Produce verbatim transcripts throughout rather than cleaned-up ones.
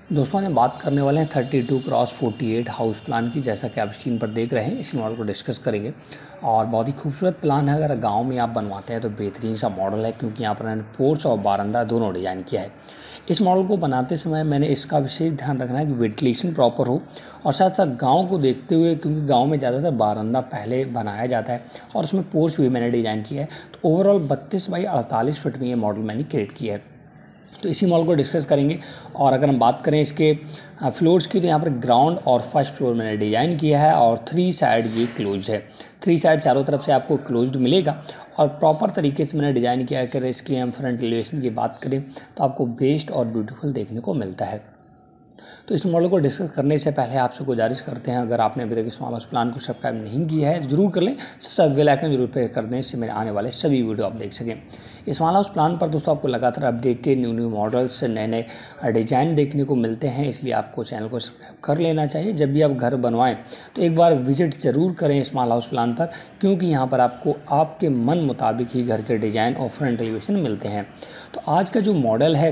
दोस्तों आज हम बात करने वाले हैं thirty two cross forty eight house plan की। जैसा कि आप स्क्रीन पर देख रहे हैं, इस मॉडल को डिस्कस करेंगे और बहुत ही खूबसूरत प्लान है। अगर गांव में आप बनवाते हैं तो बेहतरीन सा मॉडल है, क्योंकि यहाँ पर पोर्च और बारंदा दोनों डिज़ाइन किया है। इस मॉडल को बनाते समय मैंने इसका विशेष ध्यान रखना है कि वेंटिलेशन प्रॉपर हो और साथ साथ गाँव को देखते हुए, क्योंकि गाँव में ज़्यादातर बारंदा पहले बनाया जाता है और उसमें पोर्च भी मैंने डिज़ाइन किया है। तो ओवरऑल बत्तीस बाई अड़तालीस फीट में ये मॉडल मैंने क्रिएट किया है। तो इसी मॉडल को डिस्कस करेंगे। और अगर हम बात करें इसके फ्लोर्स की, तो यहाँ पर ग्राउंड और फर्स्ट फ्लोर मैंने डिज़ाइन किया है और थ्री साइड ये क्लोज है। थ्री साइड चारों तरफ से आपको क्लोज्ड मिलेगा और प्रॉपर तरीके से मैंने डिज़ाइन किया है। अगर इसकी हम फ्रंट एलिवेशन की बात करें तो आपको बेस्ट और ब्यूटीफुल देखने को मिलता है। तो इस मॉडल को डिस्कस करने से पहले आपसे गुजारिश करते हैं, अगर आपने अभी तक इस हाउस प्लान को सब्सक्राइब नहीं किया है जरूर कर लें, साथ बेल आइकन जरूर प्रेस कर दें, इससे मेरे आने वाले सभी वीडियो आप देख सकें। इस हाउस प्लान पर दोस्तों आपको लगातार अपडेटेड न्यू न्यू मॉडल्स, नए नए डिजाइन देखने को मिलते हैं, इसलिए आपको चैनल को सब्सक्राइब कर लेना चाहिए। जब भी आप घर बनवाएं तो एक बार विजिट जरूर करें इस हाउस प्लान पर, क्योंकि यहाँ पर आपको आपके मन मुताबिक ही घर के डिज़ाइन और फ्रंट एलिवेशन मिलते हैं। तो आज का जो मॉडल है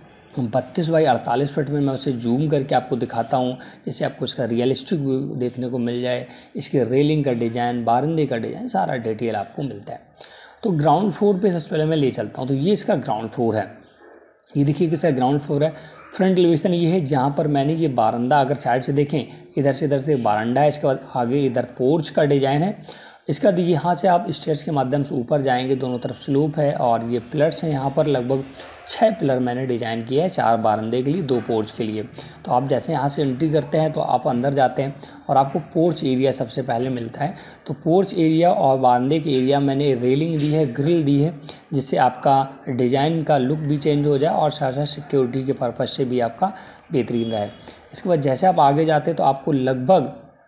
बत्तीस बाई अड़तालीस फीट में, मैं उसे जूम करके आपको दिखाता हूँ, जिससे आपको इसका रियलिस्टिक व्यू देखने को मिल जाए। इसके रेलिंग का डिज़ाइन, बारंदे का डिज़ाइन, सारा डिटेल आपको मिलता है। तो ग्राउंड फ्लोर पे सबसे पहले मैं ले चलता हूँ। तो ये इसका ग्राउंड फ्लोर है। ये देखिए कि इसका ग्राउंड फ्लोर है। फ्रंट एलिवेशन ये है, जहाँ पर मैंने ये बारंदा, अगर साइड से देखें इधर से इधर से बारंदा है, इसके बाद आगे इधर पोर्च का डिज़ाइन है। इसका देखिए यहाँ से आप स्टेयर्स के माध्यम से ऊपर जाएंगे, दोनों तरफ स्लोप है और ये पिलर्स हैं। यहाँ पर लगभग छः पिलर मैंने डिज़ाइन किया है, चार बारंदे के लिए, दो पोर्च के लिए। तो आप जैसे यहाँ से एंट्री करते हैं तो आप अंदर जाते हैं और आपको पोर्च एरिया सबसे पहले मिलता है। तो पोर्च एरिया और बारंदे के एरिया मैंने रेलिंग दी है, ग्रिल दी है, जिससे आपका डिज़ाइन का लुक भी चेंज हो जाए और साथ साथ सिक्योरिटी के पर्पज़ से भी आपका बेहतरीन रहे। इसके बाद जैसे आप आगे जाते हैं तो आपको लगभग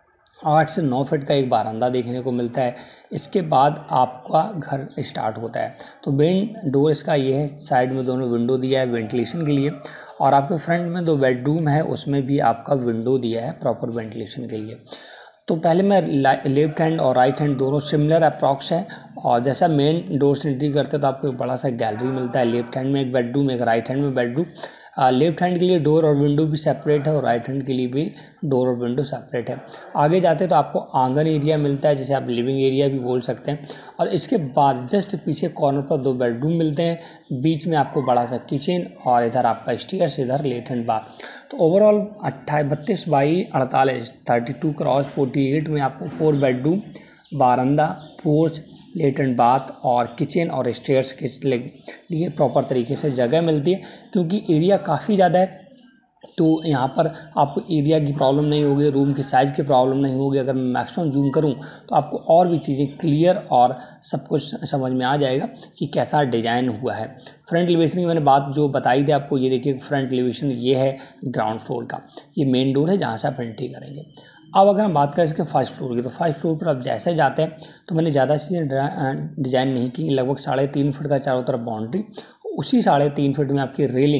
आठ से नौ फीट का एक बारंदा देखने को मिलता है। इसके बाद आपका घर स्टार्ट होता है। तो मेन डोर इसका ये है, साइड में दोनों विंडो दिया है वेंटिलेशन के लिए, और आपके फ्रंट में दो बेडरूम है, उसमें भी आपका विंडो दिया है प्रॉपर वेंटिलेशन के लिए। तो पहले मैं लेफ्ट हैंड और राइट हैंड दोनों सिमिलर अप्रॉक्स है, और जैसा मेन डोर से एंट्री करते हैं तो आपको एक बड़ा सा गैलरी मिलता है। लेफ्ट हैंड में एक बेडरूम, एक राइट हैंड में बेडरूम। लेफ्ट हैंड के लिए डोर और विंडो भी सेपरेट है और राइट हैंड के लिए भी डोर और विंडो सेपरेट है। आगे जाते तो आपको आंगन एरिया मिलता है, जिसे आप लिविंग एरिया भी बोल सकते हैं। और इसके बाद जस्ट पीछे कॉर्नर पर दो बेडरूम मिलते हैं, बीच में आपको बड़ा सा किचन और इधर आपका स्टेयर्स, इधर लेट हैंड बाथ। तो ओवरऑल अट्ठाईस बत्तीस बाई अड़तालीस thirty two cross forty eight में आपको फोर बेडरूम, बारंदा, पोर्च, लेट एंड बाथ और किचन और स्टेयर्स के लिए प्रॉपर तरीके से जगह मिलती है। क्योंकि एरिया काफ़ी ज़्यादा है तो यहाँ पर आपको एरिया की प्रॉब्लम नहीं होगी, रूम की साइज़ की प्रॉब्लम नहीं होगी। अगर मैं मैक्सिमम जूम करूँ तो आपको और भी चीज़ें क्लियर और सब कुछ समझ में आ जाएगा कि कैसा डिज़ाइन हुआ है। फ्रंट एलिवेशन की मैंने बात जो बताई थी आपको, ये देखिए फ्रंट एलिवेशन ये है ग्राउंड फ्लोर का, ये मेन डोर है जहाँ से आप एंट्री करेंगे। अब अगर हम बात करें इसके फर्स्ट फ्लोर की, तो फर्स्ट फ्लोर पर आप जैसे जाते हैं तो मैंने ज़्यादा चीज़ें डिज़ाइन नहीं की, लगभग साढ़े तीन फुट का चारों तरफ बाउंड्री, उसी साढ़े तीन फुट में आपकी रेलिंग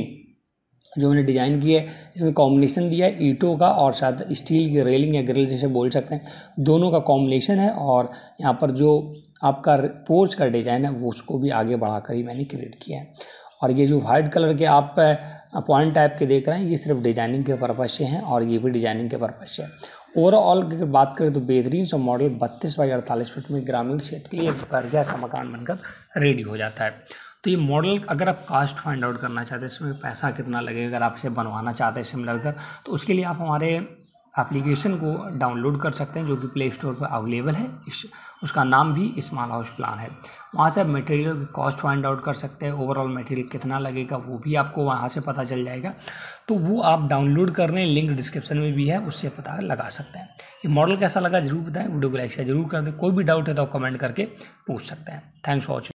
जो मैंने डिज़ाइन की है, इसमें कॉम्बिनेशन दिया है ईंटों का और साथ स्टील की रेलिंग या ग्रिल जैसे बोल सकते हैं, दोनों का कॉम्बिनेशन है। और यहाँ पर जो आपका पोर्च का डिज़ाइन है वो उसको भी आगे बढ़ाकर ही मैंने क्रिएट किया है। और ये जो वाइट कलर के आप पॉइंट टाइप के देख रहे हैं, ये सिर्फ डिज़ाइनिंग के पर्पज़ से हैं और ये भी डिज़ाइनिंग के पर्पज़ से। ओवरऑल अगर बात करें तो बेहतरीन सा मॉडल बत्तीस बाई अड़तालीस फीट में ग्रामीण क्षेत्र के लिए एक बढ़िया सा मकान बनकर रेडी हो जाता है। तो ये मॉडल अगर आप कास्ट फाइंड आउट करना चाहते हैं, इसमें पैसा कितना लगेगा, अगर आप इसे बनवाना चाहते हैं सिमिलर कर, तो उसके लिए आप हमारे एप्लीकेशन को डाउनलोड कर सकते हैं, जो कि प्ले स्टोर पर अवेलेबल है। इस उसका नाम भी स्मॉल हाउस प्लान है। वहाँ से आप मटेरियल की कॉस्ट फाइंड आउट कर सकते हैं, ओवरऑल मटेरियल कितना लगेगा वो भी आपको वहाँ से पता चल जाएगा। तो वो आप डाउनलोड कर लें, लिंक डिस्क्रिप्शन में भी है, उससे पता लगा सकते हैं। ये मॉडल कैसा लगा जरूर बताएं, वीडियो को लाइक शेयर जरूर कर दें। कोई भी डाउट है तो कमेंट करके पूछ सकते हैं। Thanks for watching.